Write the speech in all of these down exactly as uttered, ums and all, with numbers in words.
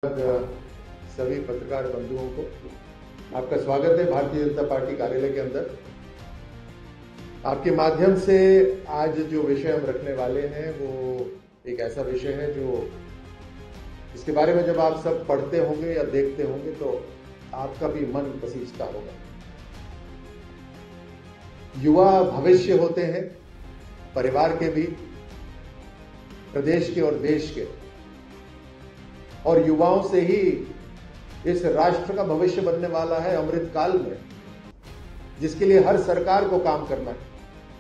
सभी पत्रकार बंधुओं को आपका स्वागत है भारतीय जनता पार्टी कार्यालय के अंदर। आपके माध्यम से आज जो विषय हम रखने वाले हैं वो एक ऐसा विषय है जो इसके बारे में जब आप सब पढ़ते होंगे या देखते होंगे तो आपका भी मन पसीजता होगा। युवा भविष्य होते हैं परिवार के भी, प्रदेश के और देश के, और युवाओं से ही इस राष्ट्र का भविष्य बनने वाला है अमृत काल में, जिसके लिए हर सरकार को काम करना है।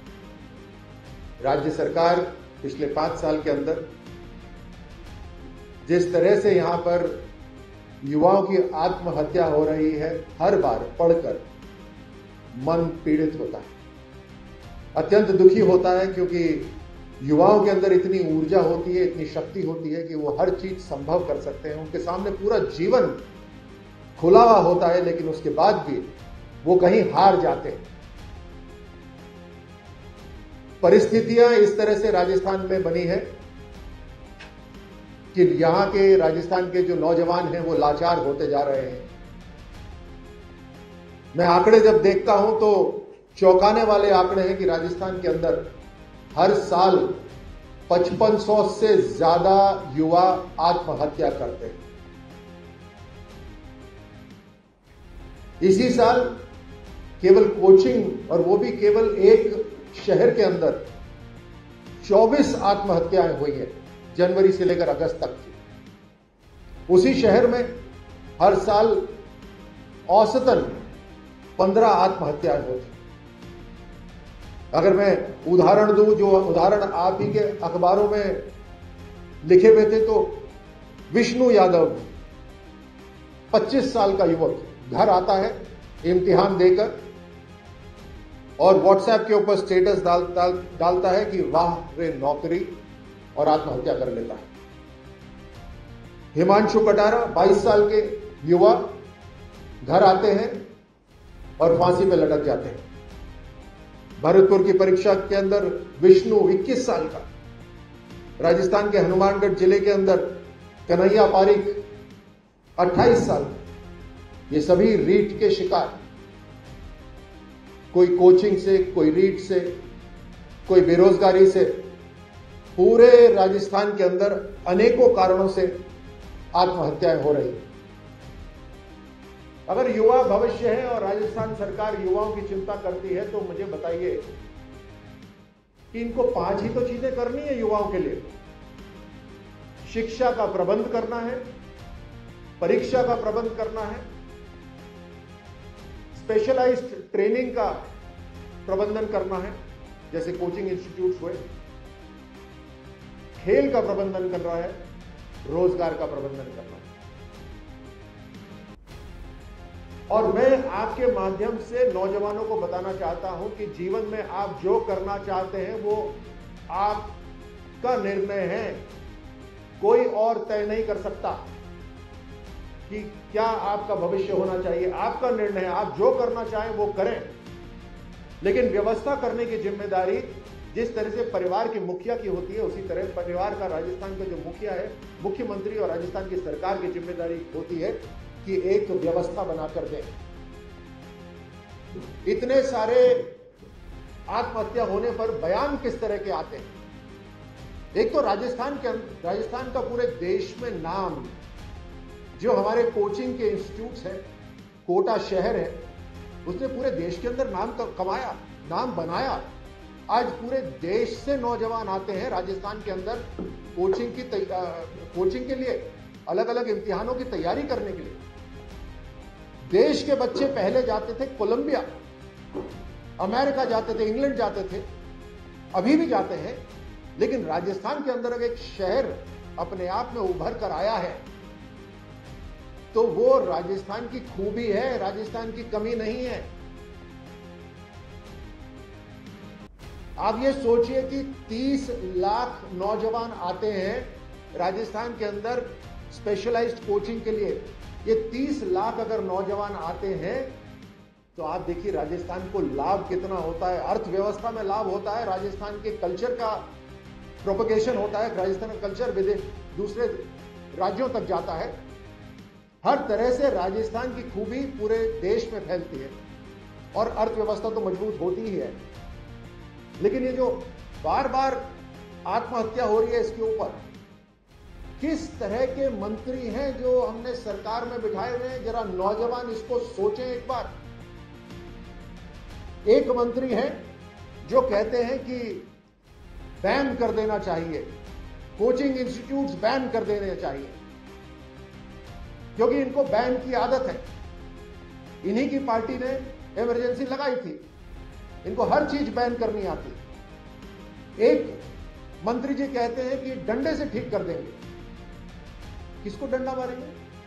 राज्य सरकार पिछले पांच साल के अंदर जिस तरह से यहां पर युवाओं की आत्महत्या हो रही है, हर बार पढ़कर मन पीड़ित होता है, अत्यंत दुखी होता है, क्योंकि युवाओं के अंदर इतनी ऊर्जा होती है, इतनी शक्ति होती है कि वो हर चीज संभव कर सकते हैं। उनके सामने पूरा जीवन खुला हुआ होता है, लेकिन उसके बाद भी वो कहीं हार जाते हैं। परिस्थितियां इस तरह से राजस्थान में बनी है कि यहां के राजस्थान के जो नौजवान हैं वो लाचार होते जा रहे हैं। मैं आंकड़े जब देखता हूं तो चौंकाने वाले आंकड़े हैं कि राजस्थान के अंदर हर साल पचपन सौ से ज्यादा युवा आत्महत्या करते हैं। इसी साल केवल कोचिंग, और वो भी केवल एक शहर के अंदर चौबीस आत्महत्याएं हुई हैं जनवरी से लेकर अगस्त तक की। उसी शहर में हर साल औसतन पंद्रह आत्महत्याएं होती। अगर मैं उदाहरण दूं, जो उदाहरण आप ही के अखबारों में लिखे हुए थे, तो विष्णु यादव पच्चीस साल का युवक घर आता है इम्तिहान देकर और व्हाट्सएप के ऊपर स्टेटस डाल, डाल, डालता है कि वाह रे नौकरी, और आत्महत्या कर लेता है। हिमांशु कटारा बाईस साल के युवा घर आते हैं और फांसी पे लटक जाते हैं। भरतपुर की परीक्षा के अंदर विष्णु इक्कीस साल का, राजस्थान के हनुमानगढ़ जिले के अंदर कन्हैया पारिक अट्ठाईस साल, ये सभी रीट के शिकार। कोई कोचिंग से, कोई रीट से, कोई बेरोजगारी से, पूरे राजस्थान के अंदर अनेकों कारणों से आत्महत्याएं हो रही हैं। अगर युवा भविष्य है और राजस्थान सरकार युवाओं की चिंता करती है, तो मुझे बताइए कि इनको पांच ही तो चीजें करनी है युवाओं के लिए। शिक्षा का प्रबंध करना है, परीक्षा का प्रबंध करना है, स्पेशलाइज्ड ट्रेनिंग का प्रबंधन करना है, जैसे कोचिंग इंस्टीट्यूट्स हुए, खेल का प्रबंधन करना है, रोजगार का प्रबंधन करना है। और मैं आपके माध्यम से नौजवानों को बताना चाहता हूं कि जीवन में आप जो करना चाहते हैं वो आपका निर्णय है, कोई और तय नहीं कर सकता कि क्या आपका भविष्य होना चाहिए। आपका निर्णय है, आप जो करना चाहें वो करें, लेकिन व्यवस्था करने की जिम्मेदारी जिस तरह से परिवार की मुखिया की होती है, उसी तरह परिवार का राजस्थान का जो मुखिया है, मुख्यमंत्री और राजस्थान की सरकार की जिम्मेदारी होती है कि एक व्यवस्था बनाकर दें। इतने सारे आत्महत्या होने पर बयान किस तरह के आते हैं? एक तो राजस्थान के राजस्थान का पूरे देश में नाम, जो हमारे कोचिंग के इंस्टीट्यूट्स हैं, कोटा शहर है, उसने पूरे देश के अंदर नाम कमाया, नाम बनाया। आज पूरे देश से नौजवान आते हैं राजस्थान के अंदर कोचिंग की कोचिंग के लिए, अलग अलग इम्तिहानों की तैयारी करने के लिए। देश के बच्चे पहले जाते थे कोलंबिया, अमेरिका जाते थे, इंग्लैंड जाते थे, अभी भी जाते हैं, लेकिन राजस्थान के अंदर एक शहर अपने आप में उभर कर आया है, तो वो राजस्थान की खूबी है, राजस्थान की कमी नहीं है। आप ये सोचिए कि तीस लाख नौजवान आते हैं राजस्थान के अंदर स्पेशलाइज्ड कोचिंग के लिए। ये तीस लाख अगर नौजवान आते हैं तो आप देखिए राजस्थान को लाभ कितना होता है, अर्थव्यवस्था में लाभ होता है, राजस्थान के कल्चर का प्रोपगेशन होता है, राजस्थान का कल्चर विदेश दूसरे राज्यों तक जाता है। हर तरह से राजस्थान की खूबी पूरे देश में फैलती है और अर्थव्यवस्था तो मजबूत होती ही है। लेकिन ये जो बार बार आत्महत्या हो रही है, इसके ऊपर किस तरह के मंत्री हैं जो हमने सरकार में बिठाए हुए हैं, जरा नौजवान इसको सोचें एक बार। एक मंत्री हैं जो कहते हैं कि बैन कर देना चाहिए, कोचिंग इंस्टीट्यूट्स बैन कर देने चाहिए, क्योंकि इनको बैन की आदत है। इन्हीं की पार्टी ने इमरजेंसी लगाई थी, इनको हर चीज बैन करनी आती। एक मंत्री जी कहते हैं कि डंडे से ठीक कर देंगे। किसको डंडा मारेंगे?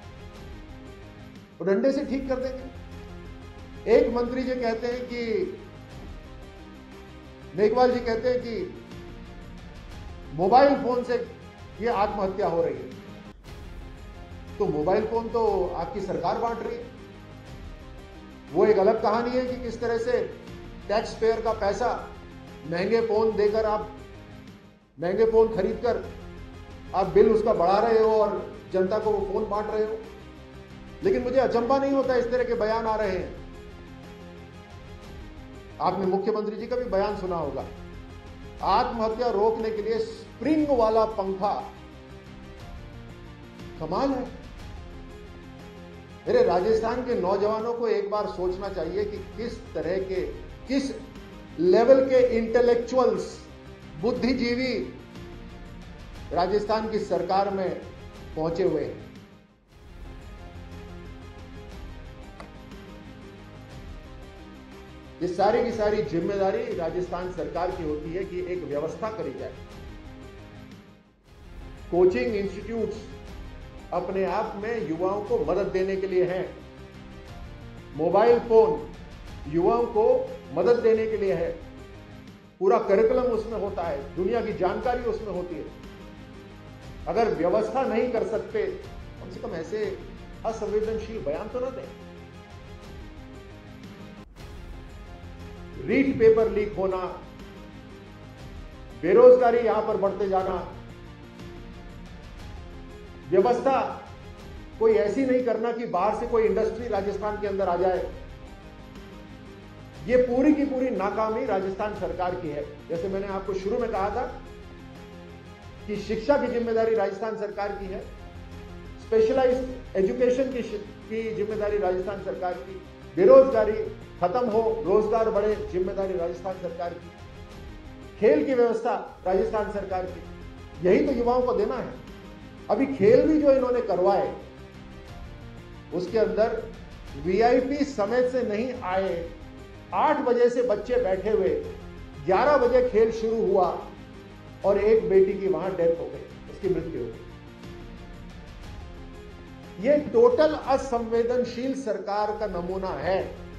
तो डंडे से ठीक कर देंगे। एक मंत्री जी कहते हैं कि मेघवाल जी कहते हैं कि मोबाइल फोन से ये आत्महत्या हो रही है। तो मोबाइल फोन तो आपकी सरकार बांट रही है। वो एक अलग कहानी है कि किस तरह से टैक्स पेयर का पैसा महंगे फोन देकर आप महंगे फोन खरीदकर आप बिल उसका बढ़ा रहे हो और जनता को वो फोन बांट रहे हो। लेकिन मुझे अचंभा नहीं होता इस तरह के बयान आ रहे हैं। आपने मुख्यमंत्री जी का भी बयान सुना होगा, आत्महत्या रोकने के लिए स्प्रिंग वाला पंखा। कमाल है। मेरे राजस्थान के नौजवानों को एक बार सोचना चाहिए कि किस तरह के, किस लेवल के इंटेलेक्चुअल्स, बुद्धिजीवी राजस्थान की सरकार में पहुंचे हुए हैं। ये सारी की सारी जिम्मेदारी राजस्थान सरकार की होती है कि एक व्यवस्था करी जाए। कोचिंग इंस्टीट्यूट्स अपने आप में युवाओं को मदद देने के लिए हैं। मोबाइल फोन युवाओं को मदद देने के लिए है। पूरा करिकुलम उसमें होता है, दुनिया की जानकारी उसमें होती है। अगर व्यवस्था नहीं कर सकते, कम से कम ऐसे असंवेदनशील बयान तो ना दें। रीट पेपर लीक होना, बेरोजगारी यहां पर बढ़ते जाना, व्यवस्था कोई ऐसी नहीं करना कि बाहर से कोई इंडस्ट्री राजस्थान के अंदर आ जाए। ये पूरी की पूरी नाकामी राजस्थान सरकार की है। जैसे मैंने आपको शुरू में कहा था कि शिक्षा की जिम्मेदारी राजस्थान सरकार की है, स्पेशलाइज्ड एजुकेशन की की जिम्मेदारी राजस्थान सरकार की, बेरोजगारी खत्म हो, रोजगार बढ़े, जिम्मेदारी राजस्थान सरकार की, खेल की व्यवस्था राजस्थान सरकार की। यही तो युवाओं को देना है। अभी खेल भी जो इन्होंने करवाए उसके अंदर वीआईपी समय से नहीं आए, आठ बजे से बच्चे बैठे हुए, ग्यारह बजे खेल शुरू हुआ और एक बेटी की वहां डेथ हो गई, उसकी मृत्यु हो गई। ये टोटल असंवेदनशील सरकार का नमूना है।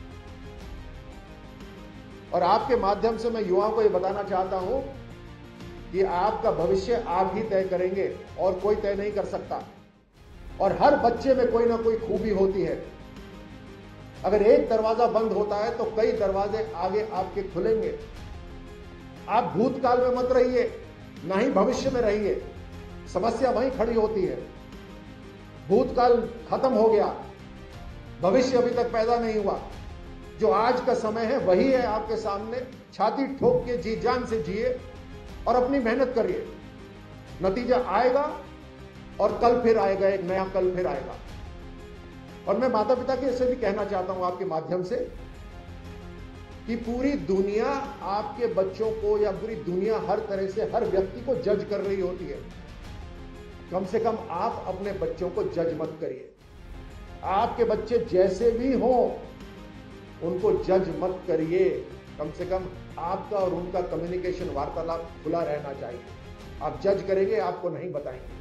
और आपके माध्यम से मैं युवाओं को यह बताना चाहता हूं कि आपका भविष्य आप ही तय करेंगे और कोई तय नहीं कर सकता। और हर बच्चे में कोई ना कोई खूबी होती है। अगर एक दरवाजा बंद होता है तो कई दरवाजे आगे आपके खुलेंगे। आप भूतकाल में मत रहिए, ना ही भविष्य में रहिए। समस्या वहीं खड़ी होती है। भूतकाल खत्म हो गया, भविष्य अभी तक पैदा नहीं हुआ। जो आज का समय है वही है आपके सामने। छाती ठोक के जी जान से जिए और अपनी मेहनत करिए। नतीजा आएगा और कल फिर आएगा, एक नया कल फिर आएगा। और मैं माता पिता के से भी कहना चाहता हूं आपके माध्यम से कि पूरी दुनिया आपके बच्चों को, या पूरी दुनिया हर तरह से हर व्यक्ति को जज कर रही होती है। कम से कम आप अपने बच्चों को जज मत करिए। आपके बच्चे जैसे भी हों उनको जज मत करिए। कम से कम आपका और उनका कम्युनिकेशन, वार्तालाप खुला रहना चाहिए। आप जज करेंगे, आपको नहीं बताएंगे।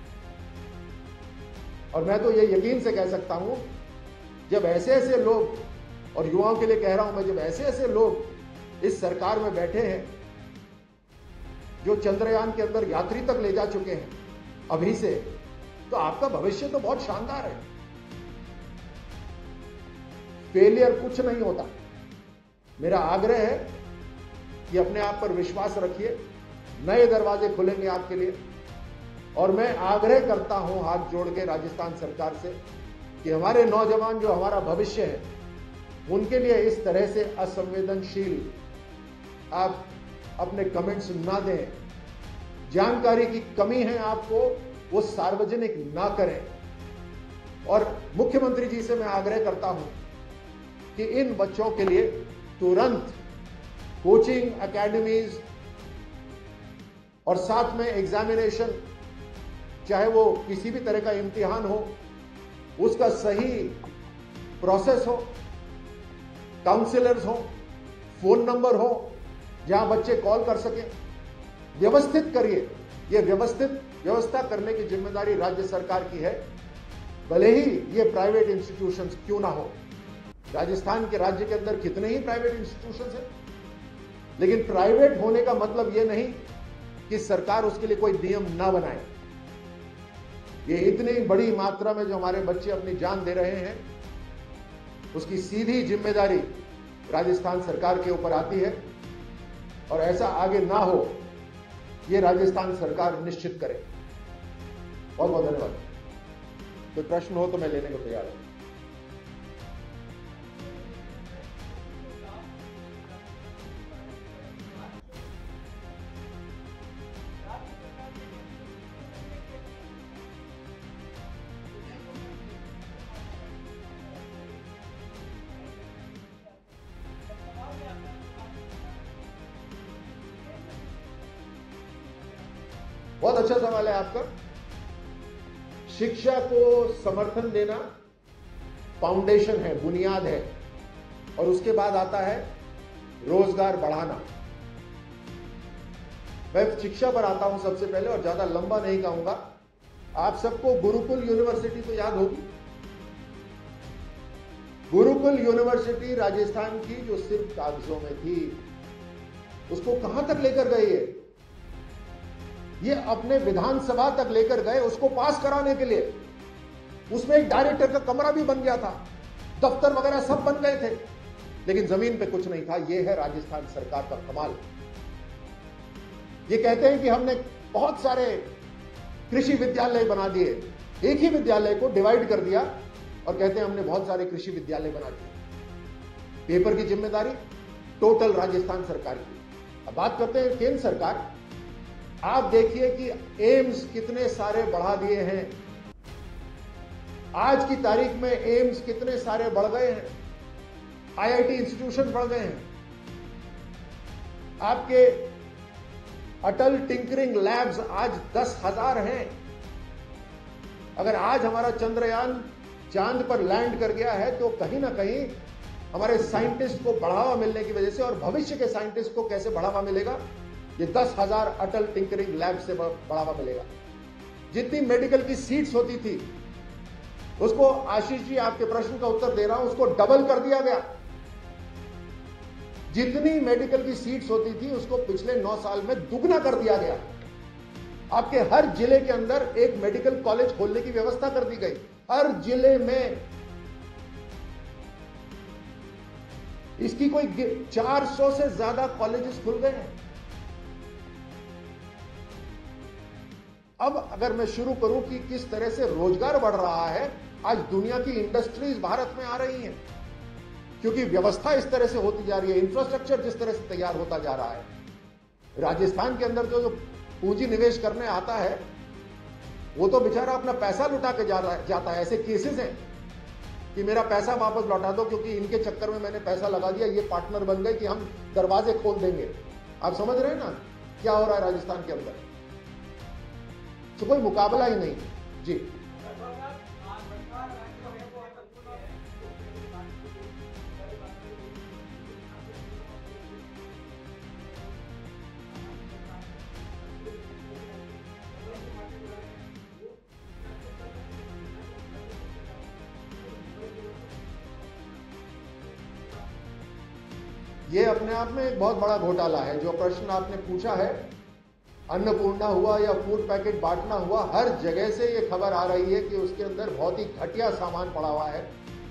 और मैं तो ये यकीन से कह सकता हूं, जब ऐसे ऐसे लोग, और युवाओं के लिए कह रहा हूं मैं, जब ऐसे ऐसे लोग इस सरकार में बैठे हैं जो चंद्रयान के अंदर यात्री तक ले जा चुके हैं अभी से, तो आपका भविष्य तो बहुत शानदार है। फेलियर कुछ नहीं होता। मेरा आग्रह है कि अपने आप पर विश्वास रखिए, नए दरवाजे खुलेंगे आपके लिए। और मैं आग्रह करता हूं हाथ जोड़ के राजस्थान सरकार से कि हमारे नौजवान जो हमारा भविष्य है, उनके लिए इस तरह से असंवेदनशील आप अपने कमेंट्स ना दें। जानकारी की कमी है आपको, वो सार्वजनिक ना करें। और मुख्यमंत्री जी से मैं आग्रह करता हूं कि इन बच्चों के लिए तुरंत कोचिंग एकेडमीज और साथ में एग्जामिनेशन, चाहे वो किसी भी तरह का इम्तिहान हो, उसका सही प्रोसेस हो, काउंसलर्स हो, फोन नंबर हो जहां बच्चे कॉल कर सकें, व्यवस्थित करिए। यह व्यवस्थित व्यवस्था करने की जिम्मेदारी राज्य सरकार की है, भले ही ये प्राइवेट इंस्टीट्यूशंस क्यों ना हो। राजस्थान के राज्य के अंदर कितने ही प्राइवेट इंस्टीट्यूशंस हैं, लेकिन प्राइवेट होने का मतलब यह नहीं कि सरकार उसके लिए कोई नियम ना बनाए। ये इतनी बड़ी मात्रा में जो हमारे बच्चे अपनी जान दे रहे हैं, उसकी सीधी जिम्मेदारी राजस्थान सरकार के ऊपर आती है, और ऐसा आगे ना हो ये राजस्थान सरकार निश्चित करे। बहुत बहुत धन्यवाद। कोई प्रश्न हो तो मैं लेने को तैयार हूं। बहुत अच्छा सवाल है आपका। शिक्षा को समर्थन देना फाउंडेशन है, बुनियाद है, और उसके बाद आता है रोजगार बढ़ाना। मैं शिक्षा पर आता हूं सबसे पहले, और ज्यादा लंबा नहीं कहूंगा। आप सबको गुरुकुल यूनिवर्सिटी तो याद होगी। गुरुकुल यूनिवर्सिटी राजस्थान की जो सिर्फ कागजों में थी, उसको कहां तक लेकर गए ये ये अपने विधानसभा तक लेकर गए, उसको पास कराने के लिए। उसमें एक डायरेक्टर का कमरा भी बन गया था, दफ्तर वगैरह सब बन गए थे, लेकिन जमीन पे कुछ नहीं था। यह है राजस्थान सरकार का कमाल। ये कहते हैं कि हमने बहुत सारे कृषि विद्यालय बना दिए, एक ही विद्यालय को डिवाइड कर दिया, और कहते हैं हमने बहुत सारे कृषि विद्यालय बना दिए। पेपर की जिम्मेदारी टोटल राजस्थान सरकार की। अब बात करते हैं केंद्र सरकार। आप देखिए कि एम्स कितने सारे बढ़ा दिए हैं। आज की तारीख में एम्स कितने सारे बढ़ गए हैं, आईआईटी इंस्टीट्यूशन बढ़ गए हैं। आपके अटल टिंकरिंग लैब्स आज दस हजार हैं। अगर आज हमारा चंद्रयान चांद पर लैंड कर गया है, तो कहीं ना कहीं हमारे साइंटिस्ट को बढ़ावा मिलने की वजह से, और भविष्य के साइंटिस्ट को कैसे बढ़ावा मिलेगा, ये दस हजार अटल टिंकरिंग लैब से बढ़ावा मिलेगा। जितनी मेडिकल की सीट्स होती थी, उसको, आशीष जी आपके प्रश्न का उत्तर दे रहा हूं, उसको डबल कर दिया गया। जितनी मेडिकल की सीट्स होती थी, उसको पिछले नौ साल में दुगना कर दिया गया। आपके हर जिले के अंदर एक मेडिकल कॉलेज खोलने की व्यवस्था कर दी गई, हर जिले में। इसकी कोई चार सौ से ज्यादा कॉलेजेस खुल गए हैं। अब अगर मैं शुरू करूं कि किस तरह से रोजगार बढ़ रहा है, आज दुनिया की इंडस्ट्रीज भारत में आ रही हैं, क्योंकि व्यवस्था इस तरह से होती जा रही है, इंफ्रास्ट्रक्चर जिस तरह से तैयार होता जा रहा है। राजस्थान के अंदर जो, जो पूंजी निवेश करने आता है, वो तो बेचारा अपना पैसा लुटा के जा रहा है, जाता है। ऐसे केसेस हैं कि मेरा पैसा वापस लौटा दो, क्योंकि इनके चक्कर में मैंने पैसा लगा दिया, ये पार्टनर बन गए कि हम दरवाजे खोल देंगे। आप समझ रहे हैं ना क्या हो रहा है राजस्थान के अंदर। तो कोई मुकाबला ही नहीं जी। ये अपने आप में एक बहुत बड़ा घोटाला है। जो प्रश्न आपने पूछा है, अन्नपूर्णा हुआ या फूड पैकेट बांटना हुआ, हर जगह से ये खबर आ रही है कि उसके अंदर बहुत ही घटिया सामान पड़ा हुआ है।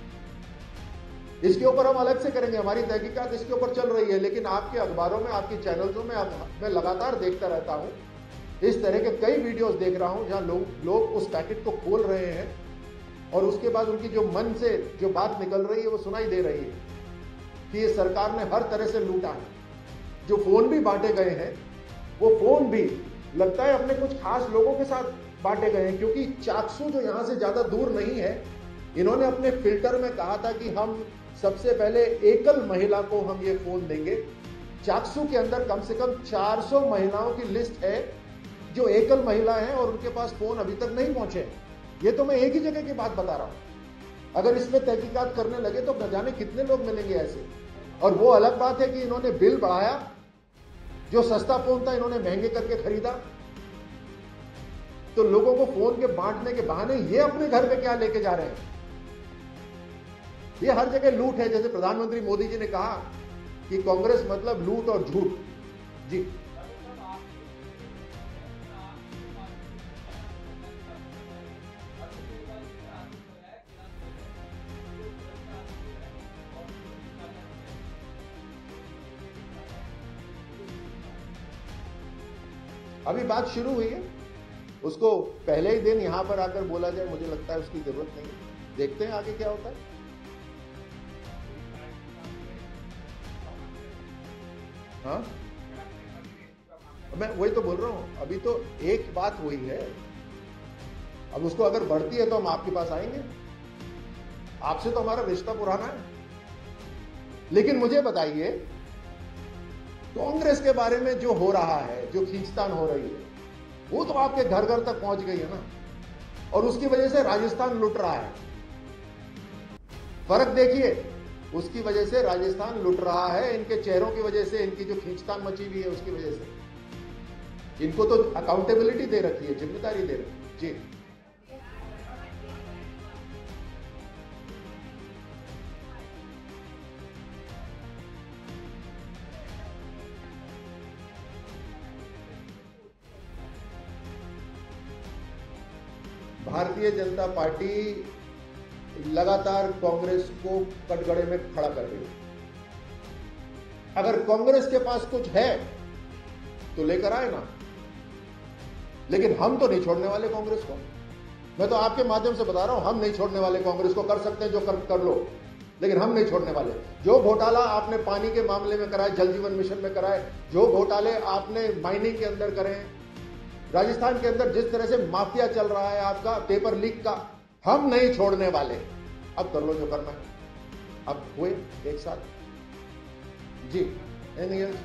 इसके ऊपर हम अलग से करेंगे, हमारी तहकीकात इसके ऊपर चल रही है, लेकिन आपके अखबारों में, आपकी चैनल्सों में मैं लगातार देखता रहता हूं। इस तरह के कई वीडियोस देख रहा हूं जहां लोग लोग उस पैकेट को खोल रहे हैं और उसके बाद उनकी जो मन से जो बात निकल रही है वो सुनाई दे रही है कि ये सरकार ने हर तरह से लूटा है। जो फोन भी बांटे गए हैं वो फोन भी लगता है अपने कुछ खास लोगों के साथ बांटे गए हैं, क्योंकि चाकसू जो यहां से ज्यादा दूर नहीं है, इन्होंने अपने फिल्टर में कहा था कि हम सबसे पहले एकल महिला को हम ये फोन देंगे। चाकसू के अंदर कम से कम चार सौ महिलाओं की लिस्ट है जो एकल महिला हैं और उनके पास फोन अभी तक नहीं पहुंचे। ये तो मैं एक ही जगह की बात बता रहा हूं। अगर इसमें तहकीकात करने लगे तो न जाने कितने लोग मिलेंगे ऐसे। और वो अलग बात है कि इन्होंने बिल बढ़ाया, जो सस्ता फोन था इन्होंने महंगे करके खरीदा। तो लोगों को फोन के बांटने के बहाने ये अपने घर पे क्या लेके जा रहे हैं? ये हर जगह लूट है। जैसे प्रधानमंत्री मोदी जी ने कहा कि कांग्रेस मतलब लूट और झूठ। जी अभी बात शुरू हुई है, उसको पहले ही दिन यहां पर आकर बोला जाए, मुझे लगता है उसकी जरूरत नहीं है। देखते हैं आगे क्या होता है। हाँ, मैं वही तो बोल रहा हूं, अभी तो एक बात हुई है, अब उसको अगर बढ़ती है तो हम आपके पास आएंगे। आपसे तो हमारा रिश्ता पुराना है। लेकिन मुझे बताइए, कांग्रेस के बारे में जो हो रहा है, जो खींचतान हो रही है, वो तो आपके घर घर तक पहुंच गई है ना, और उसकी वजह से राजस्थान लुट रहा है। फर्क देखिए, उसकी वजह से राजस्थान लुट रहा है, इनके चेहरों की वजह से, इनकी जो खींचतान मची हुई है उसकी वजह से। इनको तो अकाउंटेबिलिटी दे रखी है, जिम्मेदारी दे रखी है। जी भारतीय जनता पार्टी लगातार कांग्रेस को कटघरे में खड़ा कर रही है। अगर कांग्रेस के पास कुछ है तो लेकर आए ना, लेकिन हम तो नहीं छोड़ने वाले कांग्रेस को। मैं तो आपके माध्यम से बता रहा हूं, हम नहीं छोड़ने वाले कांग्रेस को। कर सकते हैं जो कर, कर लो, लेकिन हम नहीं छोड़ने वाले। जो घोटाला आपने पानी के मामले में कराए, जल जीवन मिशन में कराए, जो घोटाले आपने माइनिंग के अंदर करे, राजस्थान के अंदर जिस तरह से माफिया चल रहा है आपका पेपर लीक का, हम नहीं छोड़ने वाले। अब कर लो जो करना है। अब हुए एक साथ। जी एनीथिंग एल्स?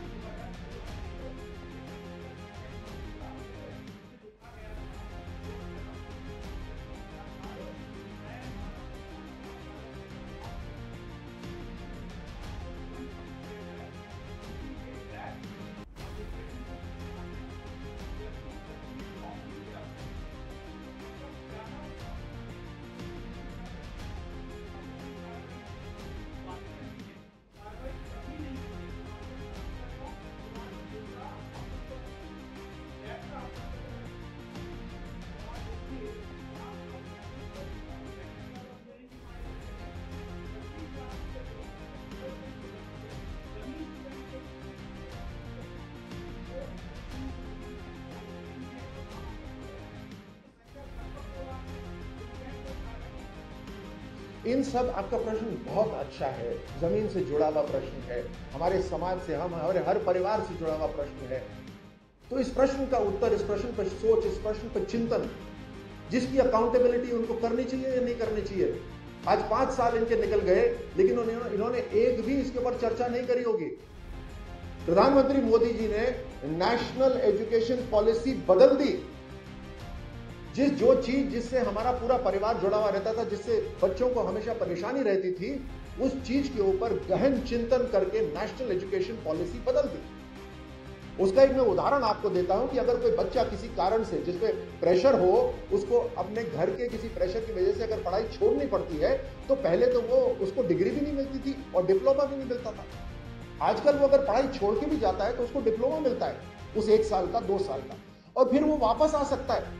इन सब, आपका प्रश्न बहुत अच्छा है, जमीन से जुड़ा हुआ प्रश्न है, हमारे समाज से, हम हमारे हर परिवार से जुड़ा हुआ प्रश्न है। तो इस प्रश्न का उत्तर, इस प्रश्न पर सोच, इस प्रश्न पर चिंतन, जिसकी अकाउंटेबिलिटी उनको करनी चाहिए या नहीं करनी चाहिए। आज पांच साल इनके निकल गए, लेकिन इन्होंने एक भी इसके ऊपर चर्चा नहीं करी होगी। प्रधानमंत्री मोदी जी ने नेशनल एजुकेशन पॉलिसी बदल दी। जिस जो चीज जिससे हमारा पूरा परिवार जुड़ा हुआ रहता था, जिससे बच्चों को हमेशा परेशानी रहती थी, उस चीज के ऊपर गहन चिंतन करके नेशनल एजुकेशन पॉलिसी बदल दी। उसका एक मैं उदाहरण आपको देता हूं कि अगर कोई बच्चा किसी कारण से, जिसपे प्रेशर हो, उसको अपने घर के किसी प्रेशर की वजह से अगर पढ़ाई छोड़नी पड़ती है, तो पहले तो वो उसको डिग्री भी नहीं मिलती थी और डिप्लोमा भी नहीं मिलता था। आजकल वो अगर पढ़ाई छोड़ के भी जाता है तो उसको डिप्लोमा मिलता है, उस एक साल का, दो साल का, और फिर वो वापस आ सकता है।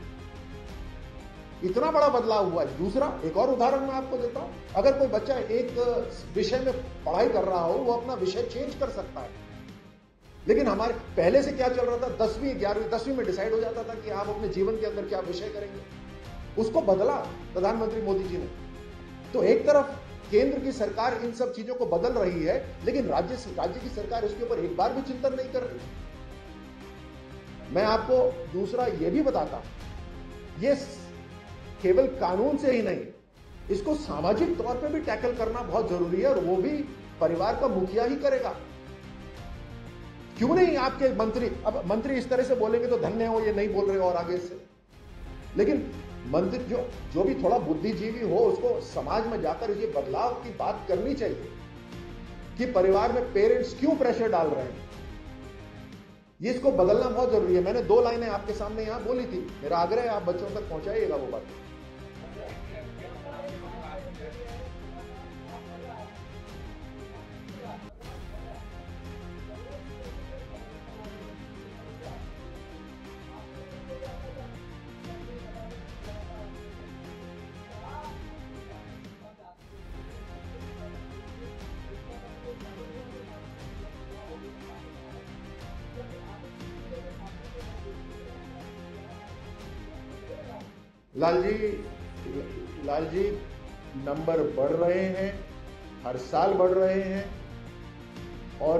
इतना बड़ा बदलाव हुआ है। दूसरा एक और उदाहरण मैं आपको देता हूं, अगर कोई बच्चा एक विषय में पढ़ाई कर रहा हो, वो अपना विषय चेंज कर सकता है। लेकिन हमारे पहले से क्या चल रहा था, दसवीं ग्यारहवीं दसवीं में डिसाइड हो जाता था कि आप अपने जीवन के अंदर क्या विषय करेंगे। उसको बदला प्रधानमंत्री मोदी जी ने। तो एक तरफ केंद्र की सरकार इन सब चीजों को बदल रही है, लेकिन राज्य राज्य की सरकार उसके ऊपर एक बार भी चिंतन नहीं कर रही। मैं आपको दूसरा यह भी बताता हूं, ये केवल कानून से ही नहीं, इसको सामाजिक तौर पे भी टैकल करना बहुत जरूरी है, और वो भी परिवार का मुखिया ही करेगा। क्यों नहीं आपके मंत्री, अब मंत्री इस तरह से बोलेंगे तो धन्य हो, ये नहीं बोल रहे और आगे से, लेकिन मंत्री जो जो भी थोड़ा बुद्धिजीवी हो उसको समाज में जाकर ये बदलाव की बात करनी चाहिए कि परिवार में पेरेंट्स क्यों प्रेशर डाल रहे हैं। ये इसको बदलना बहुत जरूरी है। मैंने दो लाइनें आपके सामने यहां बोली थी, मेरा आग्रह है आप बच्चों तक पहुंचाइएगा वो बात। लाल जी लाल जी नंबर बढ़ रहे हैं, हर साल बढ़ रहे हैं, और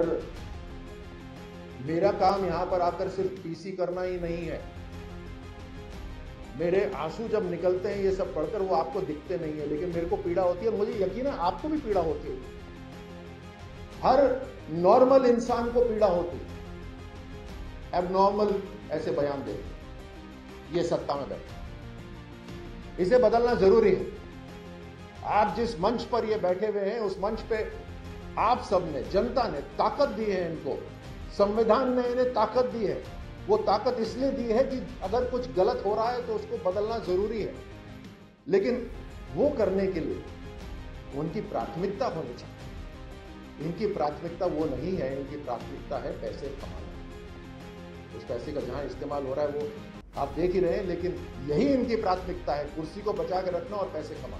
मेरा काम यहां पर आकर सिर्फ पीसी करना ही नहीं है। मेरे आंसू जब निकलते हैं ये सब पढ़कर, वो आपको दिखते नहीं है, लेकिन मेरे को पीड़ा होती है, और मुझे यकीन है आपको भी पीड़ा होती है। हर नॉर्मल इंसान को पीड़ा होती है, एबनॉर्मल ऐसे बयान दे, ये सत्ता में बैठे। इसे बदलना जरूरी है। आप जिस मंच पर ये बैठे हुए हैं, उस मंच पे आप सबने, जनता ने ताकत दी है इनको, संविधान ने इन्हें ताकत दी है। वो ताकत इसलिए दी है कि अगर कुछ गलत हो रहा है तो उसको बदलना जरूरी है, लेकिन वो करने के लिए उनकी प्राथमिकता होनी चाहिए। इनकी प्राथमिकता वो नहीं है, इनकी प्राथमिकता है पैसे कमाना। उस पैसे का जहां इस्तेमाल हो रहा है वो आप देख ही रहे हैं, लेकिन यही इनकी प्राथमिकता है, कुर्सी को बचा के रखना और पैसे कमाना।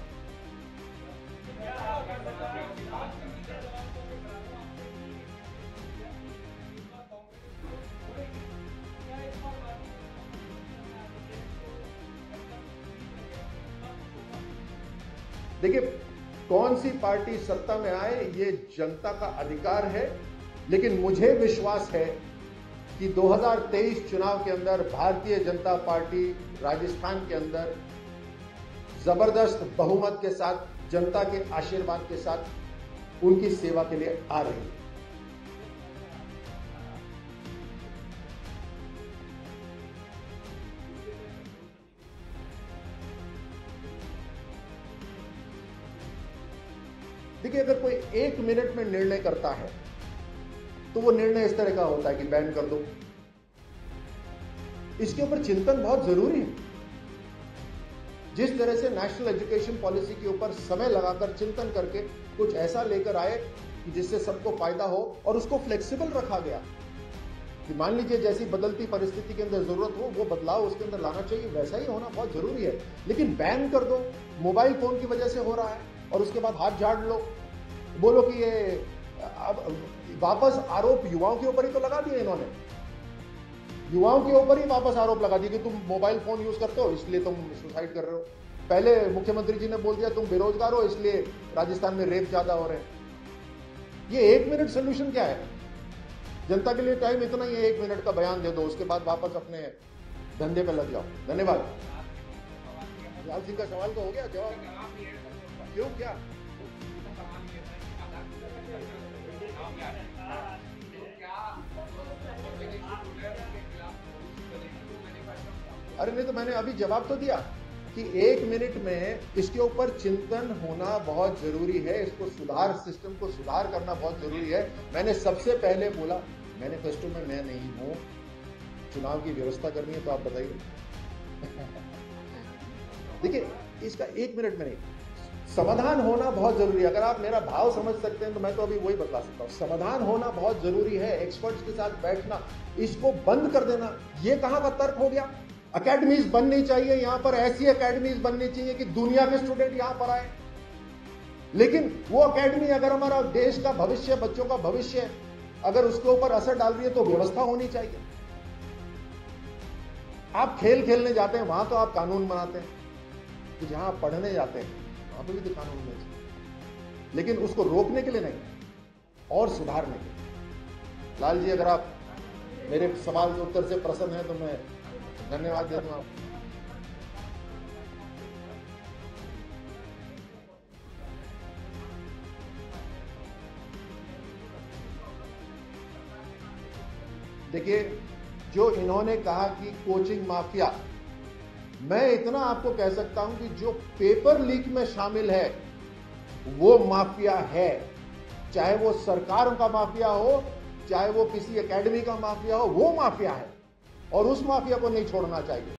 देखिए, कौन सी पार्टी सत्ता में आए ये जनता का अधिकार है, लेकिन मुझे विश्वास है कि दो हज़ार तेईस चुनाव के अंदर भारतीय जनता पार्टी राजस्थान के अंदर जबरदस्त बहुमत के साथ, जनता के आशीर्वाद के साथ उनकी सेवा के लिए आ रही है। देखिए, अगर कोई एक मिनट में निर्णय करता है तो वो निर्णय इस तरह का होता है कि बैन कर दो। इसके ऊपर चिंतन बहुत जरूरी है। जिस तरह से नेशनल एजुकेशन पॉलिसी के ऊपर समय लगाकर चिंतन करके कुछ ऐसा लेकर आए कि जिससे सबको फायदा हो, और उसको फ्लेक्सिबल रखा गया कि मान लीजिए जैसी बदलती परिस्थिति के अंदर जरूरत हो वो बदलाव उसके अंदर लाना चाहिए, वैसा ही होना बहुत जरूरी है। लेकिन बैन कर दो, मोबाइल फोन की वजह से हो रहा है, और उसके बाद हाथ झाड़ लो, बोलो कि ये अब वापस आरोप युवाओं के ऊपर ही तो लगा दिए इन्होंने। युवाओं के ऊपर ही वापस आरोप लगा दिए कि तुम मोबाइल फोन यूज करते हो इसलिए तुम सुसाइड कर रहे हो। पहले मुख्यमंत्री जी ने बोल दिया तुम बेरोजगार हो इसलिए राजस्थान में रेप ज्यादा हो रहे हैं। ये एक मिनट सोल्यूशन क्या है? जनता के लिए टाइम इतना ही है, एक मिनट का बयान दे दो, उसके बाद वापस अपने धंधे पे लग जाओ। धन्यवाद। लाल सिंह का सवाल तो हो गया, जवाब क्यों क्या? अरे नहीं, तो मैंने अभी जवाब तो दिया कि एक मिनट में इसके ऊपर चिंतन होना बहुत जरूरी है। इसको सुधार, सिस्टम को सुधार करना बहुत जरूरी है। मैंने सबसे पहले बोला, मैनिफेस्टो में मैं नहीं हूं, चुनाव की व्यवस्था करनी है तो आप बताइए। देखिए, इसका एक मिनट में नहीं, समाधान होना बहुत जरूरी है। अगर आप मेरा भाव समझ सकते हैं तो मैं तो अभी वही बता सकता हूं। समाधान होना बहुत जरूरी है, एक्सपर्ट्स के साथ बैठना, इसको बंद कर देना, ये कहां का तर्क हो गया? अकेडमीज बननी चाहिए, यहां पर ऐसी अकेडमीज बननी चाहिए कि दुनिया के स्टूडेंट यहां पर आए। लेकिन वो अकेडमी अगर हमारा देश का भविष्य, बच्चों का भविष्य, अगर उसके ऊपर असर डाल रही है तो व्यवस्था होनी चाहिए। आप खेल खेलने जाते हैं, वहां तो आप कानून बनाते हैं, कि जहां आप पढ़ने जाते हैं वहां पर भी तो कानून होना चाहिए, लेकिन उसको रोकने के लिए नहीं और सुधारने के लिए। लाल जी, अगर आप मेरे सवाल के उत्तर से प्रसन्न हैं तो मैं धन्यवाद देता हूं। देखिए, जो इन्होंने कहा कि कोचिंग माफिया, मैं इतना आपको कह सकता हूं कि जो पेपर लीक में शामिल है वो माफिया है। चाहे वो सरकार का माफिया हो, चाहे वो किसी एकेडमी का माफिया हो, वो माफिया है और उस माफिया को नहीं छोड़ना चाहिए।